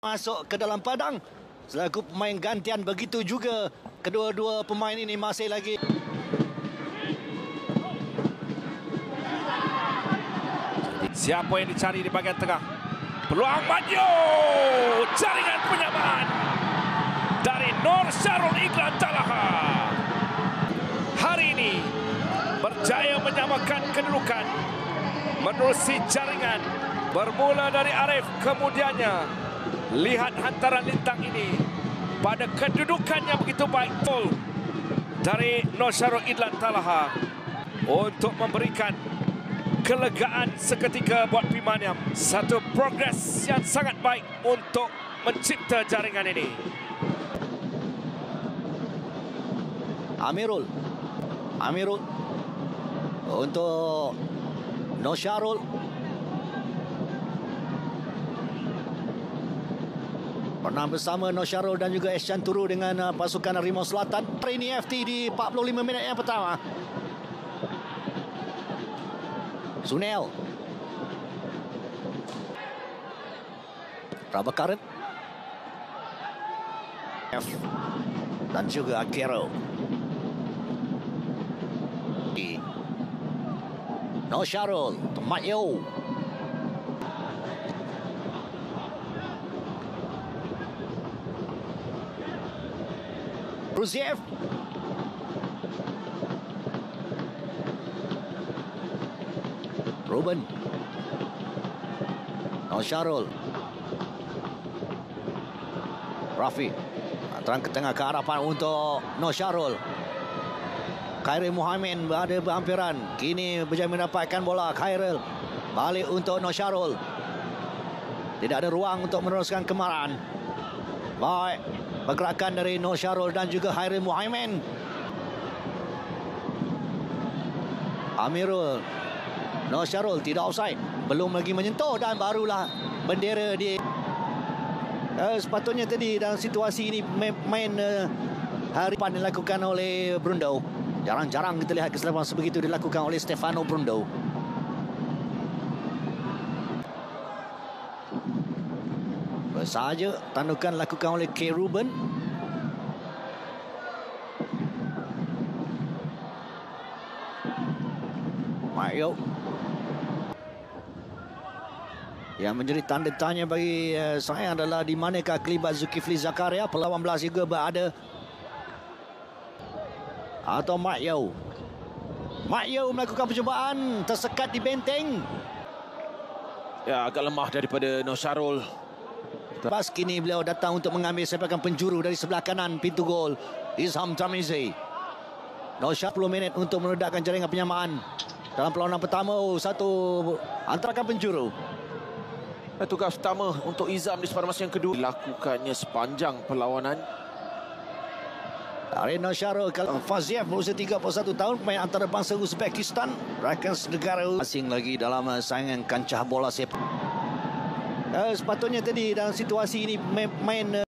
masuk ke dalam padang selaku pemain gantian. Begitu juga kedua-dua pemain ini masih lagi. Siapa yang dicari di bahagian tengah? Peluang maju, jaringan penyamaan dari Nur Syarul Idlan Talaha. Hari ini berjaya menyamakan kedudukan menerusi jaringan. Bermula dari Arif, kemudiannya lihat hantaran lintang ini pada kedudukan yang begitu baik betul dari Nur Syarul Idlan Talaha untuk memberikan kelegaan seketika buat Bimaniam. Satu progres yang sangat baik untuk mencipta jaringan ini. Amirul untuk Nur Syarul. Pernah bersama Nur Syarul dan juga Eshan Turu dengan pasukan Harimau Selatan. Ini FT di 45 minit yang pertama. Sunel, Rabakaret, F dan juga Akero. Nur Syarul, Mat Yo. Rusiev. Ruben. Nur Syarul. Rafi. Terang ke tengah ke harapan untuk Nur Syarul. Khairil Muhammad berada berhampiran. Kini berjaya mendapatkan bola. Khairil balik untuk Nur Syarul. Tidak ada ruang untuk meneruskan kemarahan. Baik pergerakan dari Nur Syarul dan juga Khairil Muhammad. Amirul. Nur Syarul tidak offside. Belum lagi menyentuh dan barulah bendera di... sepatutnya tadi dalam situasi ini main hari depan dilakukan oleh Brundo. Jarang-jarang kita lihat kesilapan sebegitu dilakukan oleh Stefano Brundo. Sahaja tandukan dilakukan oleh K. Ruben. Mario. Yang menjadi tanda tanya bagi saya adalah di manakah kelibat Zulkifli Zakaria. Pelawan belas juga berada. Atau Mat Yo. Mat Yo melakukan percubaan. Tersekat di benteng. Ya, agak lemah daripada Nur Syarul. Lepas kini beliau datang untuk mengambil sepakan penjuru dari sebelah kanan pintu gol. Izham Tamizi. Nur Syarul 10 minit untuk meledakkan jaringan penyamaan. Dalam perlawanan pertama, satu antarakan penjuru. Tugas utama untuk Izham di pada masa yang kedua dilakukannya sepanjang perlawanan. Dari Nur Syarul, Faziev berusia 31 tahun, pemain antarabangsa Uzbekistan, rakan negara asing lagi dalam saingan kancah bola sepak. Sepatutnya tadi dalam situasi ini main